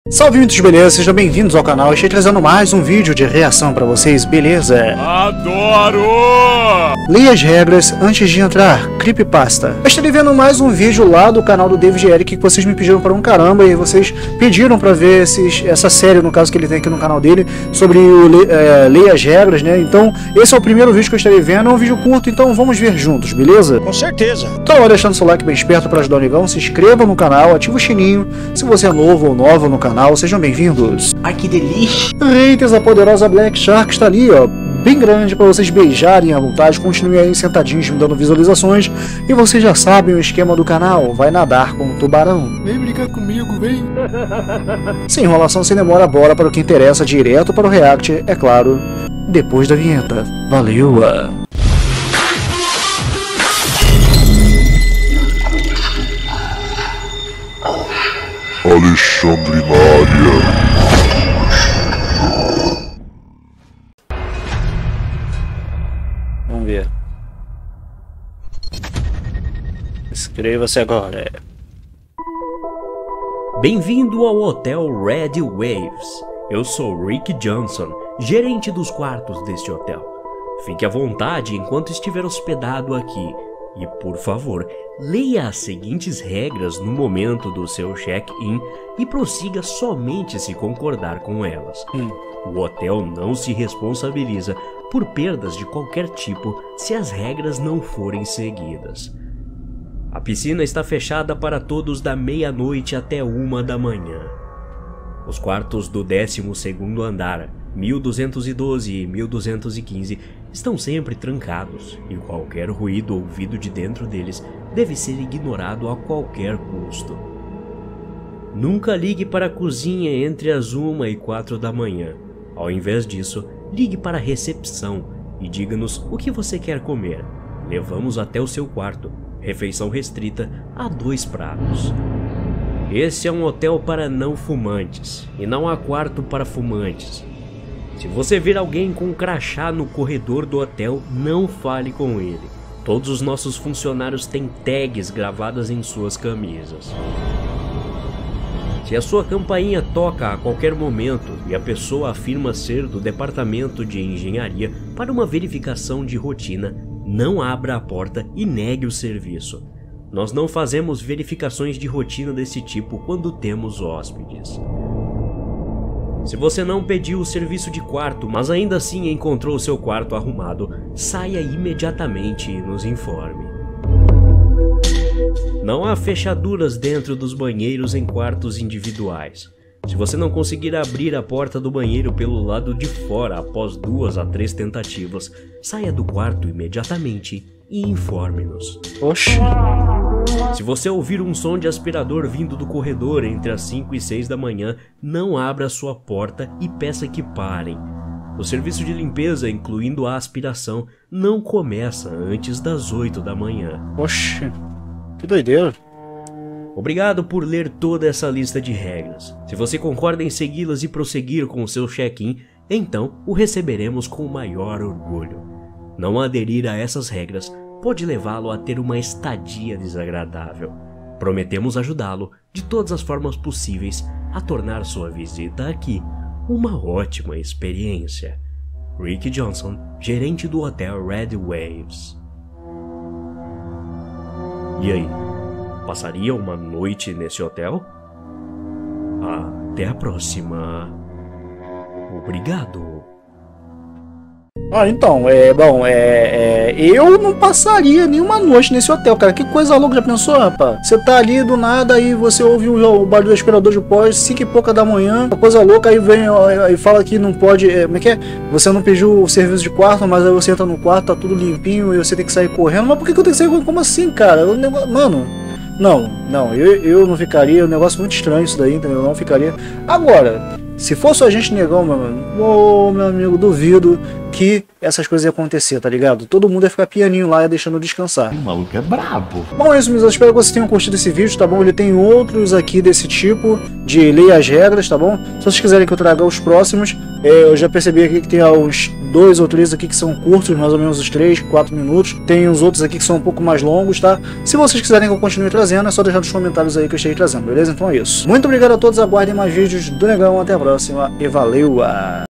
Salve muitos, beleza? Sejam bem-vindos ao canal. Estou trazendo mais um vídeo de reação pra vocês, beleza? Adoro! Leia as regras antes de entrar, Creepypasta. Eu estarei vendo mais um vídeo lá do canal do David Eric que vocês me pediram para um caramba e vocês pediram pra ver essa série, no caso que ele tem aqui no canal dele, sobre o Leia as regras, né? Então, esse é o primeiro vídeo que eu estarei vendo, é um vídeo curto, então vamos ver juntos, beleza? Com certeza! Então, deixando seu like bem esperto para ajudar o negão, se inscreva no canal, ativa o sininho, se você é novo ou nova no canal, sejam bem-vindos. Ai, que delícia! Haters, a poderosa Black Shark está ali, ó, bem grande para vocês beijarem à vontade. Continuem aí sentadinhos me dando visualizações. E vocês já sabem o esquema do canal, vai nadar com o tubarão. Vem brincar comigo, vem! Sem enrolação, sem demora, bora para o que interessa, direto para o react, é claro, depois da vinheta. Valeu! Alexandre na área. Vamos ver. Inscreva-se agora. Bem-vindo ao Hotel Red Waves. Eu sou Rick Johnson, gerente dos quartos deste hotel. Fique à vontade enquanto estiver hospedado aqui. E, por favor, leia as seguintes regras no momento do seu check-in e prossiga somente se concordar com elas. O hotel não se responsabiliza por perdas de qualquer tipo se as regras não forem seguidas. A piscina está fechada para todos da meia-noite até 1 da manhã. Os quartos do 12º andar, 1212 e 1215, estão sempre trancados e qualquer ruído ouvido de dentro deles deve ser ignorado a qualquer custo. Nunca ligue para a cozinha entre as 1 e 4 da manhã. Ao invés disso, ligue para a recepção e diga-nos o que você quer comer. Levamos até o seu quarto. Refeição restrita a 2 pratos. Esse é um hotel para não fumantes e não há quarto para fumantes. Se você vir alguém com um crachá no corredor do hotel, não fale com ele. Todos os nossos funcionários têm tags gravadas em suas camisas. Se a sua campainha toca a qualquer momento e a pessoa afirma ser do departamento de engenharia para uma verificação de rotina, não abra a porta e negue o serviço. Nós não fazemos verificações de rotina desse tipo quando temos hóspedes. Se você não pediu o serviço de quarto, mas ainda assim encontrou seu quarto arrumado, saia imediatamente e nos informe. Não há fechaduras dentro dos banheiros em quartos individuais. Se você não conseguir abrir a porta do banheiro pelo lado de fora após 2 a 3 tentativas, saia do quarto imediatamente e informe-nos. Oxi. Se você ouvir um som de aspirador vindo do corredor entre as 5 e 6 da manhã, não abra sua porta e peça que parem. O serviço de limpeza, incluindo a aspiração, não começa antes das 8 da manhã. Oxi. Que doideira. Obrigado por ler toda essa lista de regras. Se você concorda em segui-las e prosseguir com o seu check-in, então o receberemos com o maior orgulho. Não aderir a essas regras pode levá-lo a ter uma estadia desagradável. Prometemos ajudá-lo de todas as formas possíveis a tornar sua visita aqui uma ótima experiência. Rick Johnson, gerente do Hotel Red Waves. E aí, passaria uma noite nesse hotel? Até a próxima. Obrigado. Então, eu não passaria nenhuma noite nesse hotel, cara. Que coisa louca, já pensou, rapaz? Você tá ali do nada, aí você ouve o barulho do aspirador de pó, 5 e pouca da manhã, uma coisa louca, aí vem e fala que não pode, como é que é? Você não pediu o serviço de quarto, mas aí você entra no quarto, tá tudo limpinho e você tem que sair correndo. Mas por que eu tenho que sair correndo? Como assim, cara? Mano, não, eu não ficaria, é um negócio muito estranho isso daí, entendeu? Eu não ficaria. Agora, se fosse a gente negão, meu amigo, duvido que essas coisas iam acontecer, tá ligado? Todo mundo ia ficar pianinho lá e deixando descansar. O maluco é brabo. Bom, é isso, meus. Eu espero que vocês tenham curtido esse vídeo, tá bom? Ele tem outros aqui desse tipo, de leia as regras, tá bom? Se vocês quiserem que eu traga os próximos, eu já percebi aqui que tem uns 2 ou 3 aqui que são curtos, mais ou menos uns 3, 4 minutos. Tem uns outros aqui que são um pouco mais longos, tá? Se vocês quiserem que eu continue trazendo, é só deixar nos comentários aí que eu estarei trazendo, beleza? Então é isso. Muito obrigado a todos, aguardem mais vídeos do Negão, até a próxima e valeu!